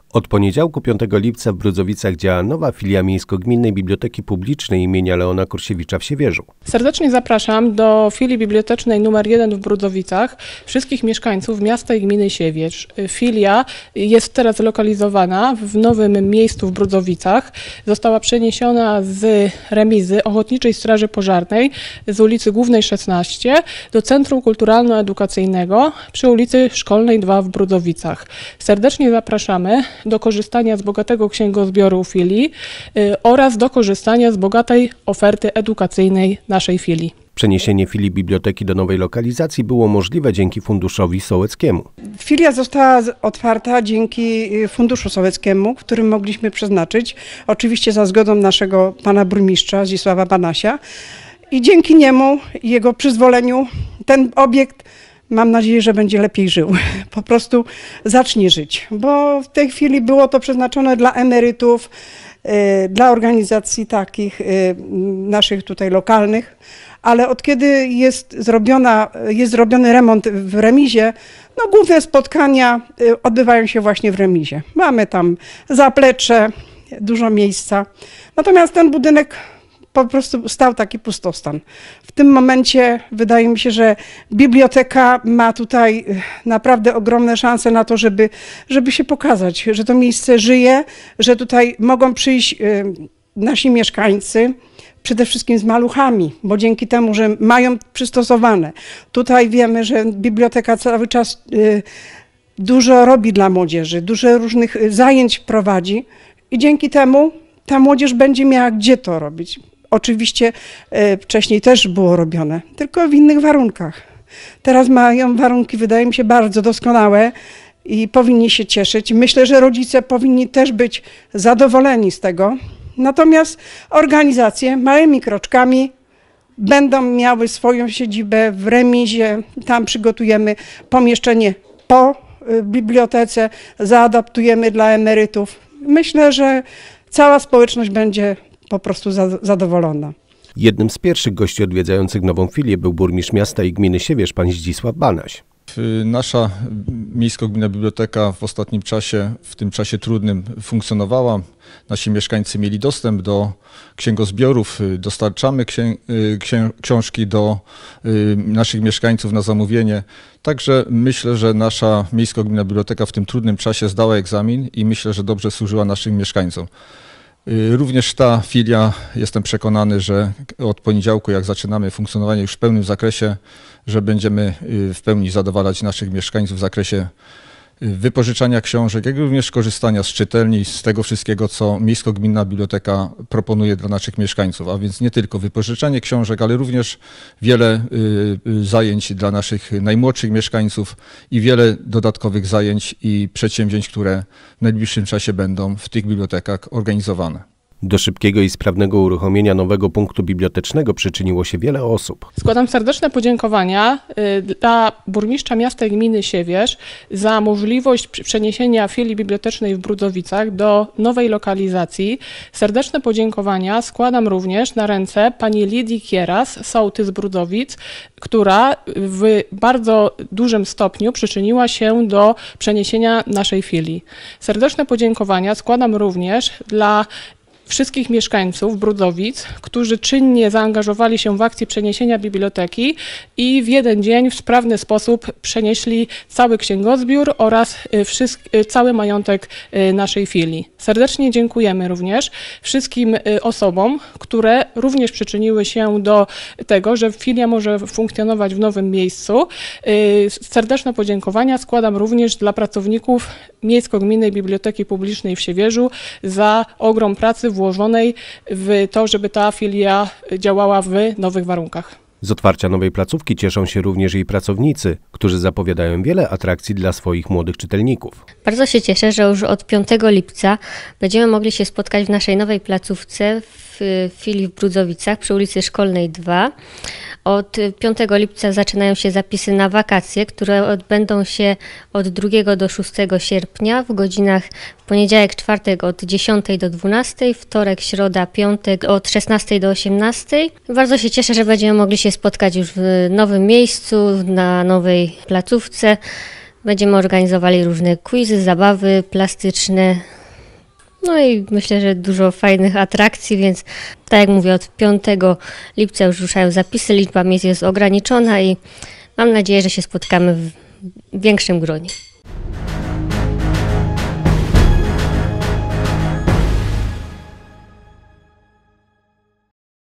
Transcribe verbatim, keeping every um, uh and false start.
Od poniedziałku piątego lipca w Brudzowicach działa nowa filia Miejsko-Gminnej Biblioteki Publicznej imienia Leona Kursiewicza w Siewierzu. Serdecznie zapraszam do filii bibliotecznej numer jeden w Brudzowicach wszystkich mieszkańców miasta i gminy Siewierz. Filia jest teraz zlokalizowana w nowym miejscu w Brudzowicach. Została przeniesiona z remizy Ochotniczej Straży Pożarnej z ulicy Głównej szesnaście do Centrum Kulturalno-Edukacyjnego przy ulicy Szkolnej dwa w Brudzowicach. Serdecznie zapraszamy do korzystania z bogatego księgozbioru filii y, oraz do korzystania z bogatej oferty edukacyjnej naszej filii. Przeniesienie filii biblioteki do nowej lokalizacji było możliwe dzięki Funduszowi Sołeckiemu. Filia została otwarta dzięki Funduszu Sołeckiemu, który mogliśmy przeznaczyć, oczywiście za zgodą naszego pana burmistrza Zdzisława Banasia, i dzięki niemu i jego przyzwoleniu ten obiekt, mam nadzieję, że będzie lepiej żył. Po prostu zacznie żyć, bo w tej chwili było to przeznaczone dla emerytów, dla organizacji takich naszych tutaj lokalnych, ale od kiedy jest, zrobiona, jest zrobiony remont w remizie, no główne spotkania odbywają się właśnie w remizie. Mamy tam zaplecze, dużo miejsca, natomiast ten budynek po prostu stał taki pustostan. W tym momencie wydaje mi się, że biblioteka ma tutaj naprawdę ogromne szanse na to, żeby, żeby się pokazać, że to miejsce żyje, że tutaj mogą przyjść nasi mieszkańcy, przede wszystkim z maluchami, bo dzięki temu, że mają przystosowane. Tutaj wiemy, że biblioteka cały czas dużo robi dla młodzieży, dużo różnych zajęć prowadzi i dzięki temu ta młodzież będzie miała gdzie to robić. Oczywiście e, wcześniej też było robione, tylko w innych warunkach. Teraz mają warunki, wydaje mi się, bardzo doskonałe i powinni się cieszyć. Myślę, że rodzice powinni też być zadowoleni z tego. Natomiast organizacje małymi kroczkami będą miały swoją siedzibę w remizie. Tam przygotujemy pomieszczenie po bibliotece, zaadaptujemy dla emerytów. Myślę, że cała społeczność będzie po prostu zadowolona. Jednym z pierwszych gości odwiedzających nową filię był burmistrz miasta i gminy Siewierz, pan Zdzisław Banaś. Nasza Miejsko-Gminna Biblioteka w ostatnim czasie, w tym czasie trudnym funkcjonowała. Nasi mieszkańcy mieli dostęp do księgozbiorów, dostarczamy księ księ książki do naszych mieszkańców na zamówienie. Także myślę, że nasza Miejsko-Gminna Biblioteka w tym trudnym czasie zdała egzamin i myślę, że dobrze służyła naszym mieszkańcom. Również ta filia, jestem przekonany, że od poniedziałku, jak zaczynamy funkcjonowanie już w pełnym zakresie, że będziemy w pełni zadowalać naszych mieszkańców w zakresie wypożyczania książek, jak również korzystania z czytelni, z tego wszystkiego, co Miejsko-Gminna Biblioteka proponuje dla naszych mieszkańców, a więc nie tylko wypożyczanie książek, ale również wiele zajęć dla naszych najmłodszych mieszkańców i wiele dodatkowych zajęć i przedsięwzięć, które w najbliższym czasie będą w tych bibliotekach organizowane. Do szybkiego i sprawnego uruchomienia nowego punktu bibliotecznego przyczyniło się wiele osób. Składam serdeczne podziękowania dla burmistrza miasta i gminy Siewierz za możliwość przeniesienia filii bibliotecznej w Brudzowicach do nowej lokalizacji. Serdeczne podziękowania składam również na ręce pani Lidii Kieras, sołtys z Brudzowic, która w bardzo dużym stopniu przyczyniła się do przeniesienia naszej filii. Serdeczne podziękowania składam również dla wszystkich mieszkańców Brudzowic, którzy czynnie zaangażowali się w akcję przeniesienia biblioteki i w jeden dzień w sprawny sposób przenieśli cały księgozbiór oraz cały majątek naszej filii. Serdecznie dziękujemy również wszystkim osobom, które również przyczyniły się do tego, że filia może funkcjonować w nowym miejscu. Serdeczne podziękowania składam również dla pracowników Miejsko-Gminnej Biblioteki Publicznej w Siewierzu za ogrom pracy włożonej w to, żeby ta filia działała w nowych warunkach. Z otwarcia nowej placówki cieszą się również jej pracownicy, którzy zapowiadają wiele atrakcji dla swoich młodych czytelników. Bardzo się cieszę, że już od piątego lipca będziemy mogli się spotkać w naszej nowej placówce w filii w Brudzowicach przy ulicy Szkolnej dwa. Od piątego lipca zaczynają się zapisy na wakacje, które odbędą się od drugiego do szóstego sierpnia w godzinach w poniedziałek, czwartek od dziesiątej do dwunastej, wtorek, środa, piątek od szesnastej do osiemnastej. Bardzo się cieszę, że będziemy mogli się spotkać już w nowym miejscu, na nowej placówce. Będziemy organizowali różne quizy, zabawy plastyczne. No i myślę, że dużo fajnych atrakcji, więc tak jak mówię, od piątego lipca już ruszają zapisy, liczba miejsc jest ograniczona i mam nadzieję, że się spotkamy w większym gronie.